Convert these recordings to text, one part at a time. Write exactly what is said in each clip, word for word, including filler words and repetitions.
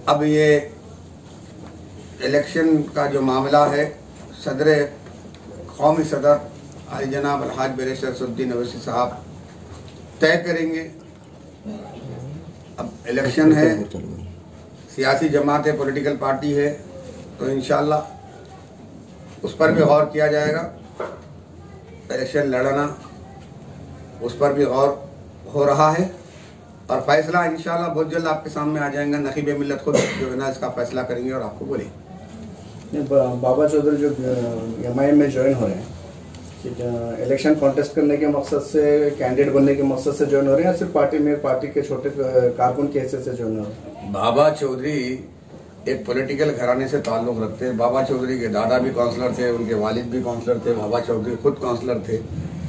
अब ये इलेक्शन का जो मामला है, सदर कौमी सदर हाजी जनाब अलहाज बैरिस्टर असदुद्दीन अवैसी साहब तय करेंगे। अब इलेक्शन है, सियासी जमात है, पॉलिटिकल पार्टी है, तो इंशाअल्लाह उस पर भी गौर किया जाएगा। इलेक्शन लड़ना उस पर भी गौर हो रहा है और फैसला इंशाअल्लाह बहुत जल्द आपके सामने आ जाएगा। नखीब मिल्लत खुद जो है ना इसका फैसला करेंगे और आपको बोलेंगे। बाबा चौधरी जो एम आई एम में ज्वाइन हो रहे हैं, इलेक्शन कॉन्टेस्ट करने के मकसद से, कैंडिडेट बनने के मकसद से ज्वाइन हो रहे हैं या सिर्फ पार्टी में पार्टी के छोटे कारकुन के हिस्से से ज्वाइन हो रहे हैं? बाबा चौधरी एक पॉलिटिकल घराने से ताल्लुक रखते हैं। बाबा चौधरी के दादा भी काउंसलर थे, उनके वालिद भी काउंसलर थे, बाबा चौधरी खुद काउंसलर थे।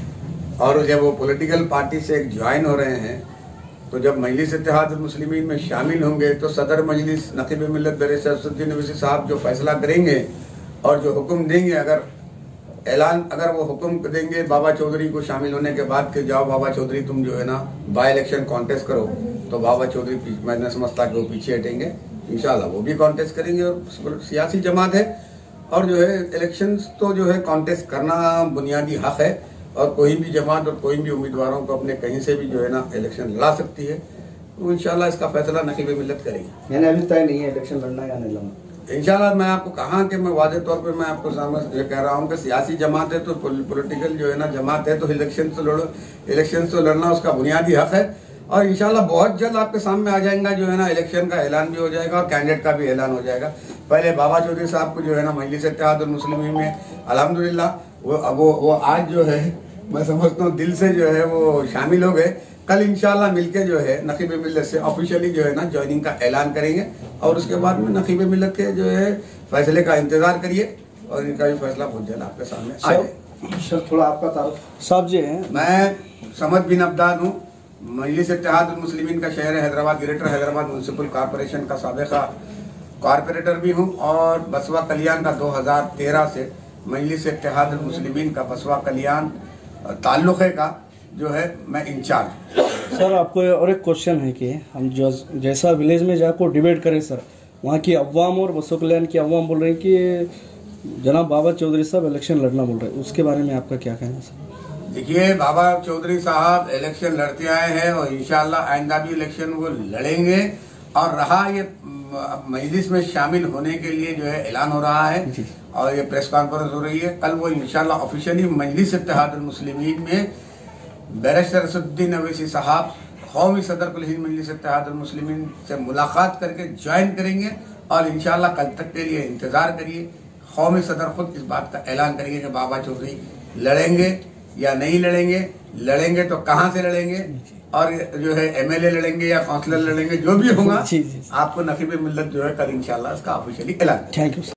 और जब वो पॉलिटिकल पार्टी से एक ज्वाइन हो रहे हैं तो जब मजलिस इत्तेहादुल मुस्लिमीन में शामिल होंगे तो सदर मजलिस नकीब मिल्लत बैरिस्टर असदुद्दीन अवैसी साहब जो फैसला करेंगे और जो हुक्म देंगे, अगर ऐलान अगर वो हुक्म देंगे बाबा चौधरी को शामिल होने के बाद कि जाओ बाबा चौधरी तुम जो है ना बाई इलेक्शन कॉन्टेस्ट करो, तो बाबा चौधरी मैं न समझता कि वो पीछे हटेंगे। इंशाल्लाह वो भी कॉन्टेस्ट करेंगे और सियासी जमात है और जो है इलेक्शंस तो जो है कॉन्टेस्ट करना बुनियादी हक है और कोई भी जमात और कोई भी उम्मीदवारों को अपने कहीं से भी जो है ना इलेक्शन लड़ा सकती है। तो इंशाल्लाह इसका फैसला नकीब मिल्लत करेंगे। यानी अभी तय नहीं है इलेक्शन लड़ना या नहीं लड़ना? इंशाल्लाह मैं आपको कहा कि मैं वाज़ेह तौर पे मैं आपको सामने कह रहा हूँ कि सियासी जमात है तो पॉलिटिकल जो है ना जमात है तो इलेक्शन तो लड़ो, इलेक्शन तो लड़ना उसका बुनियादी हक है और इंशाल्लाह बहुत जल्द आपके सामने आ जाएगा जो है ना इलेक्शन का ऐलान भी हो जाएगा और कैंडिडेट का भी ऐलान हो जाएगा। पहले बाबा चौधरी साहब को जो है ना मजलिस इत्तेहादुल मुस्लिमीन में अल्हम्दुलिल्लाह वो वो वो आज जो है मैं समझता हूँ दिल से जो है वो शामिल हो गए। कल इंशाल्लाह मिलके जो है नकीब मिल्लत से ऑफिशियली जो है ना ज्वाइनिंग का ऐलान करेंगे और उसके बाद में नकीब मिल्लत के जो है फैसले का इंतजार करिए और इनका भी फैसला बहुत जल्द आपके सामने आ जाए। सर थोड़ा आपका तारुफ साहब जी हैं। मैं समद बिन अब्दान हूँ, मजलिस इत्तेहादुल मुस्लिमीन का शहर Hyderabad, greater Hyderabad municipal corporation का साबिका कॉरपोरेटर भी हूँ और बसवा कल्याण का दो हजार तेरह से मजलिस इत्तेहादुल मुस्लिमीन का बसवा कल्याण ताल्लुक़े का जो है मैं इंचार्ज। सर आपको और एक क्वेश्चन है कि हम जो जैसा विलेज में जाकर डिबेट करें सर, वहाँ की अवाम और बसवा कल्याण की अवाम बोल रहे हैं कि जनाब बाबा चौधरी साहब इलेक्शन लड़ना बोल रहे हैं, उसके बारे में आपका क्या कहना है सर? देखिए, बाबा चौधरी साहब इलेक्शन लड़ते आए हैं और इंशाल्लाह आइंदा भी इलेक्शन वो लड़ेंगे और रहा ये मजलिस में शामिल होने के लिए जो है ऐलान हो रहा है और ये प्रेस कॉन्फ्रेंस हो रही है, कल वो इंशाल्लाह ऑफिशियली मजलिस इत्तेहादुल मुस्लिमीन में बैरिस्टर असदुद्दीन अवैसी साहब कौमी सदर कुल हिंद मजलिस इत्तेहादुल मुस्लिमीन से मुलाकात करके ज्वाइन करेंगे और इंशाल्लाह कल तक के लिए इंतजार करिए। कौमी सदर खुद इस बात का ऐलान करेंगे कि बाबा चौधरी लड़ेंगे या नहीं लड़ेंगे, लड़ेंगे तो कहां से लड़ेंगे और जो है एमएलए लड़ेंगे या काउंसलर लड़ेंगे, जो भी होगा आपको नकीब मिल्लत जो है कल इंशाल्लाह इसका ऑफिशियली ऐलान। Thank you.